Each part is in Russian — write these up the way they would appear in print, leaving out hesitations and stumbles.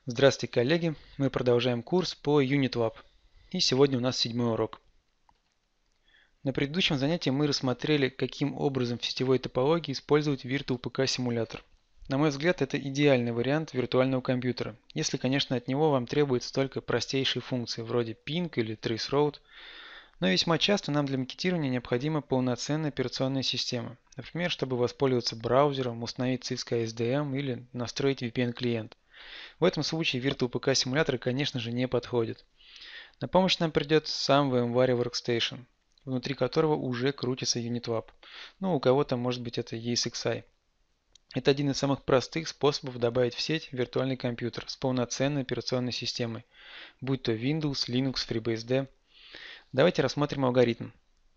Здравствуйте, коллеги! Мы продолжаем курс по UnitLab. И сегодня у нас 7-й урок. На предыдущем занятии мы рассмотрели, каким образом в сетевой топологии использовать VirtualPK симулятор. На мой взгляд, это идеальный вариант виртуального компьютера, если, конечно, от него вам требуются только простейшие функции, вроде ping или traceroute, но весьма часто нам для макетирования необходима полноценная операционная система, например, чтобы воспользоваться браузером, установить Cisco SDM или настроить VPN-клиент. В этом случае VirtualPK симуляторы, конечно же, не подходят. На помощь нам придет сам VMware Workstation, внутри которого уже крутится UnitLab. Ну, у кого-то, может быть, это ESXi. Это один из самых простых способов добавить в сеть виртуальный компьютер с полноценной операционной системой, будь то Windows, Linux, FreeBSD. Давайте рассмотрим алгоритм.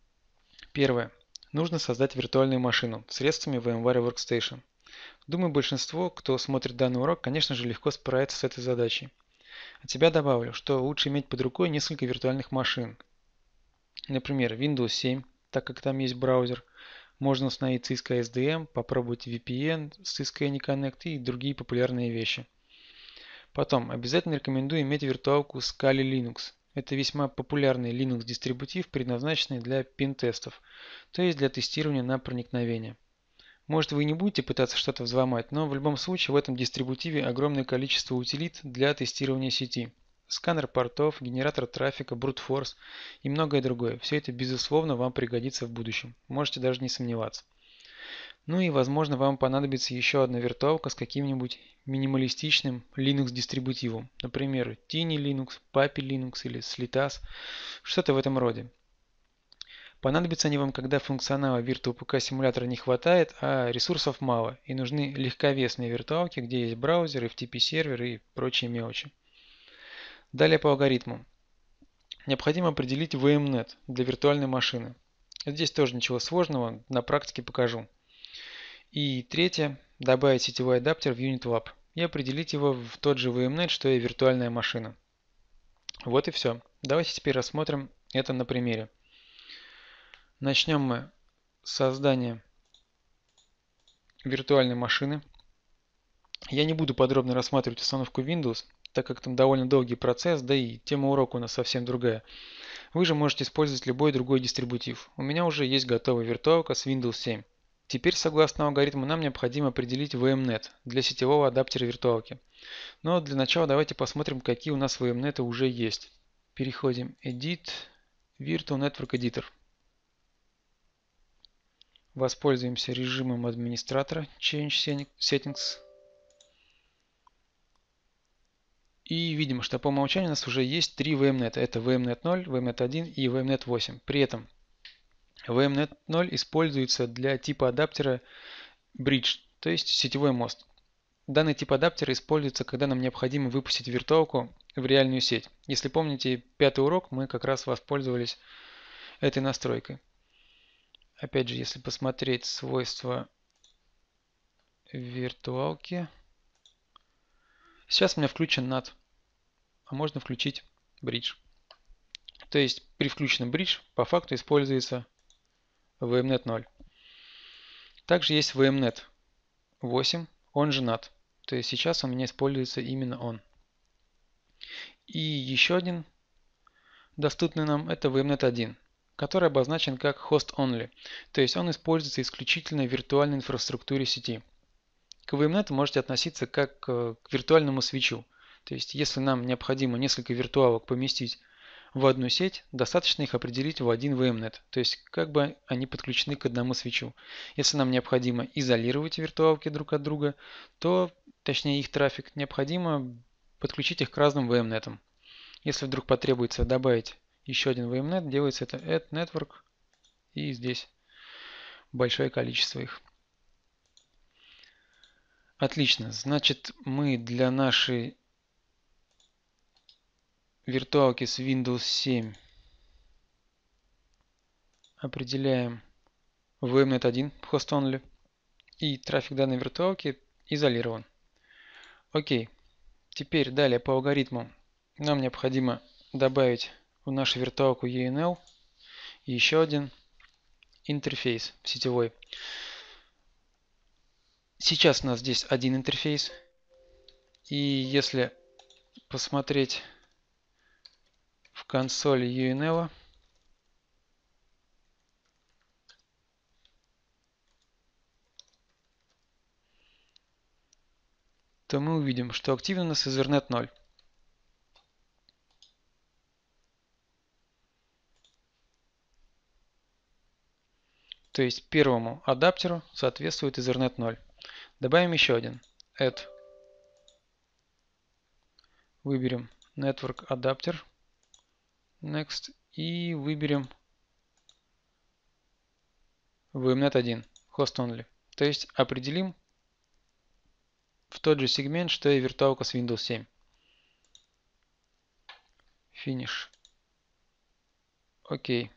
Первое. Нужно создать виртуальную машину средствами VMware Workstation. Думаю, большинство, кто смотрит данный урок, конечно же, легко справится с этой задачей. От себя добавлю, что лучше иметь под рукой несколько виртуальных машин. Например, Windows 7, так как там есть браузер. Можно установить Cisco SDM, попробовать VPN, Cisco AnyConnect и другие популярные вещи. Потом, обязательно рекомендую иметь виртуалку Kali Linux. Это весьма популярный Linux дистрибутив, предназначенный для пин-тестов, то есть для тестирования на проникновение. Может, вы не будете пытаться что-то взломать, но в любом случае в этом дистрибутиве огромное количество утилит для тестирования сети. Сканер портов, генератор трафика, brute force и многое другое. Все это безусловно вам пригодится в будущем. Можете даже не сомневаться. Ну и возможно вам понадобится еще одна виртуалка с каким-нибудь минималистичным Linux дистрибутивом. Например, Tiny Linux, Papi Linux или Slitas, что-то в этом роде. Понадобятся они вам, когда функционала VirtualPK симулятора не хватает, а ресурсов мало, и нужны легковесные виртуалки, где есть браузер, FTP сервер и прочие мелочи. Далее по алгоритму. Необходимо определить VMNet для виртуальной машины. Здесь тоже ничего сложного, на практике покажу. И третье. Добавить сетевой адаптер в UnitLab и определить его в тот же VMNet, что и виртуальная машина. Вот и все. Давайте теперь рассмотрим это на примере. Начнем мы с создания виртуальной машины. Я не буду подробно рассматривать установку Windows, так как там довольно долгий процесс, да и тема урока у нас совсем другая. Вы же можете использовать любой другой дистрибутив. У меня уже есть готовая виртуалка с Windows 7. Теперь, согласно алгоритму, нам необходимо определить VMNet для сетевого адаптера виртуалки. Но для начала давайте посмотрим, какие у нас VMNet уже есть. Переходим Edit, Virtual Network Editor. Воспользуемся режимом администратора Change Settings. И видим, что по умолчанию у нас уже есть три VMNet. Это VMNet 0, VMNet 1 и VMNet 8. При этом VMNet 0 используется для типа адаптера Bridge, то есть сетевой мост. Данный тип адаптера используется, когда нам необходимо выпустить виртуалку в реальную сеть. Если помните, 5-й урок, мы как раз воспользовались этой настройкой. Опять же, если посмотреть свойства виртуалки. Сейчас у меня включен NAT, а можно включить Bridge. То есть при включенном Bridge по факту используется VMNet 0. Также есть VMNet 8, он же NAT. То есть сейчас у меня используется именно он. И еще один доступный нам это VMNet 1, который обозначен как Host Only. То есть он используется исключительно в виртуальной инфраструктуре сети. К VMNet можете относиться как к виртуальному свитчу. То есть если нам необходимо несколько виртуалок поместить в одну сеть, достаточно их определить в один VMNet, то есть как бы они подключены к одному свитчу. Если нам необходимо изолировать виртуалки друг от друга, то, точнее их трафик, необходимо подключить их к разным VMNet. Если вдруг потребуется добавить еще один VMNet, делается это Add Network и здесь большое количество их. Отлично, значит мы для нашей виртуалки с Windows 7 определяем VMNet 1 Host Only и трафик данной виртуалки изолирован. Окей, теперь далее по алгоритму нам необходимо добавить в нашу виртуалку ENL и еще один интерфейс сетевой. Сейчас у нас здесь один интерфейс, и если посмотреть в консоли UNL, то мы увидим, что активен у нас Ethernet 0. То есть первому адаптеру соответствует Ethernet 0. Добавим еще один. Add. Выберем Network Adapter. Next. И выберем VMnet 1. Host Only. То есть определим в тот же сегмент, что и виртуалка с Windows 7. Finish. Окей.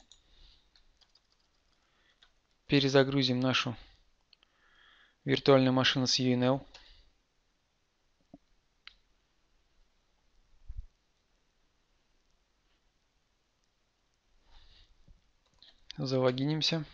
Перезагрузим нашу виртуальную машину с UNL. Залогинимся.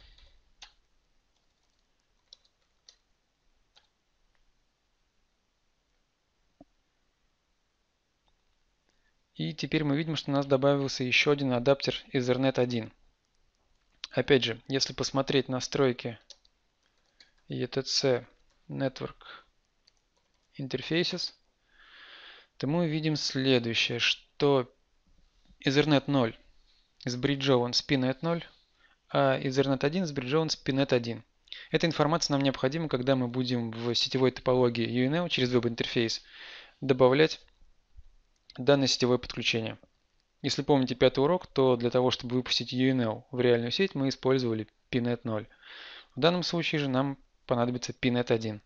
И теперь мы видим, что у нас добавился еще один адаптер Ethernet 1. Опять же, если посмотреть настройки ETC Network Interfaces, то мы увидим следующее, что Ethernet 0 сбриджован с PNet 0, а Ethernet 1 сбриджован с PNet 1. Эта информация нам необходима, когда мы будем в сетевой топологии UNL через веб-интерфейс добавлять данное сетевое подключение. Если помните 5-й урок, то для того, чтобы выпустить UNL в реальную сеть, мы использовали PNet 0. В данном случае же нам понадобится PNet 1.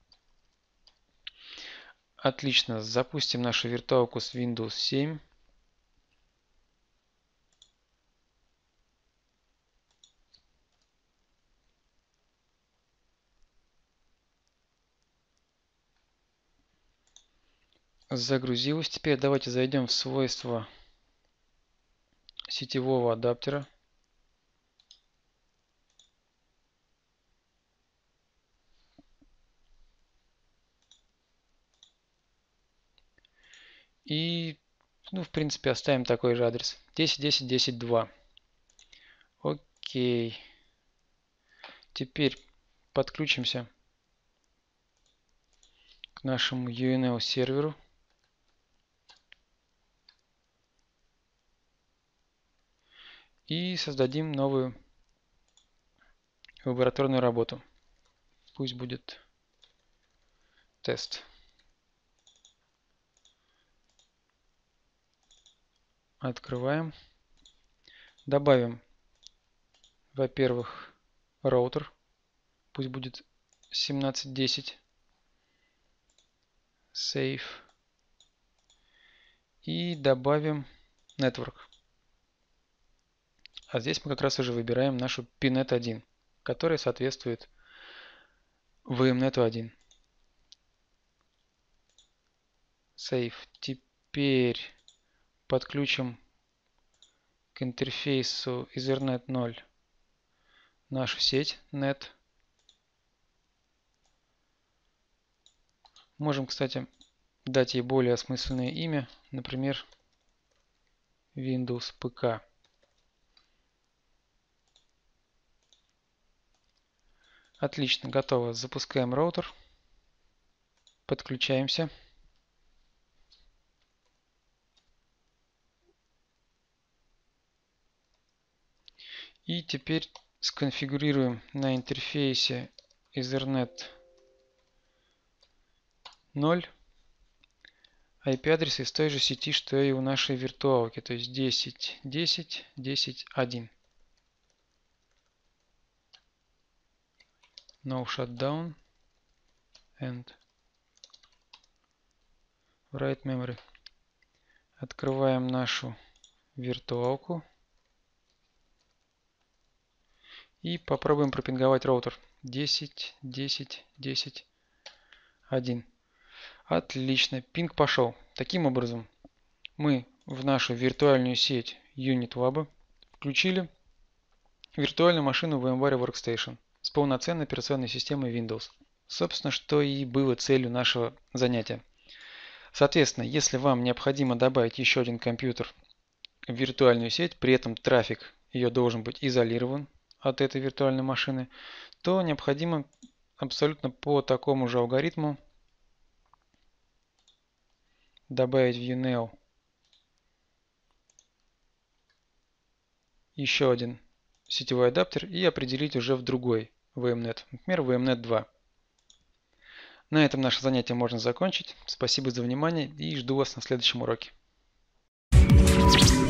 Отлично, запустим нашу виртуалку с Windows 7. Загрузилась. Теперь давайте зайдем в свойства сетевого адаптера. И, в принципе, оставим такой же адрес. 10.10.10.2. Окей. Теперь подключимся к нашему UNL серверу. И создадим новую лабораторную работу. Пусть будет тест. Открываем. Добавим, во-первых, роутер. Пусть будет 17.10. Save. И добавим Network. А здесь мы как раз уже выбираем нашу PNet 1, которая соответствует VMnet 1. Save. Теперь подключим к интерфейсу Ethernet 0 нашу сеть NET. Можем, кстати, дать ей более осмысленное имя, например, Windows ПК. Отлично, готово. Запускаем роутер. Подключаемся. И теперь сконфигурируем на интерфейсе Ethernet 0 IP-адрес из той же сети, что и у нашей виртуалки, то есть 10.10.10.1. No shutdown and write memory. Открываем нашу виртуалку и попробуем пропинговать роутер 10.10.10.1. Отлично, пинг пошел. Таким образом, мы в нашу виртуальную сеть UNITWAB включили виртуальную машину VMware Workstation с полноценной операционной системой Windows. Собственно, что и было целью нашего занятия. Соответственно, если вам необходимо добавить еще один компьютер в виртуальную сеть, при этом трафик ее должен быть изолирован от этой виртуальной машины, то необходимо абсолютно по такому же алгоритму добавить в UNEO еще один сетевой адаптер и определить уже в другой VMNet, например, VMNet 2. На этом наше занятие можно закончить. Спасибо за внимание и жду вас на следующем уроке.